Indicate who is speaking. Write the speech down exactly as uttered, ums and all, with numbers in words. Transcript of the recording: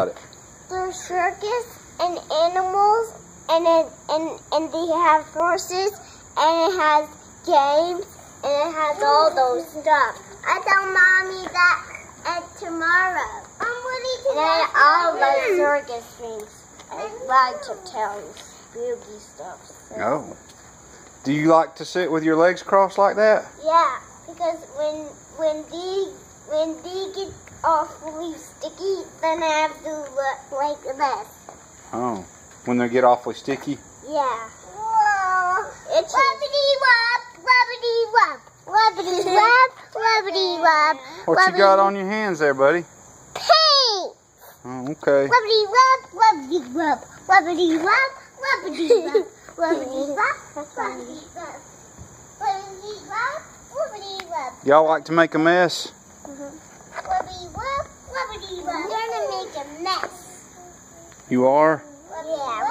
Speaker 1: There's circus and animals, and it, and and they have horses, and it has games, and it has all those stuff. I tell mommy that at tomorrow. I'm ready to. And then all the circus things. I like to tell you spooky stuff. So.
Speaker 2: Oh. Do you like to sit with your legs crossed like that?
Speaker 1: Yeah, because when when they when they get awfully sticky, then I have to look like this.
Speaker 2: Oh, when they get awfully sticky?
Speaker 1: Yeah. Whoa. It's rubbity wub, rubbity wub, rubbity wub, rubbity wub.
Speaker 2: What you got on your hands there, buddy?
Speaker 1: Paint.
Speaker 2: Oh, okay.
Speaker 1: Rubbity wub, rubbity wub, rubbity wub, rubbity wub, rubbity wub, rubbity wub, rubbity wub, rubbity wub.
Speaker 2: Y'all like to make a mess?
Speaker 1: Rubbity wub, rubbity wub. I'm gonna make a mess.
Speaker 2: You are?
Speaker 1: Yeah,